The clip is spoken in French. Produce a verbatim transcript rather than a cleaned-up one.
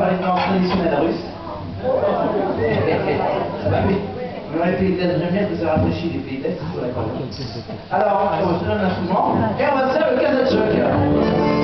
parler de danse traditionnelle russe. Bah oui, mais dans les pays de l'Est, j'aime bien que ça rafraîchit les pays de l'Est, il faut d'accord. Alors, on se donne l'instrument et on va faire le kazachok.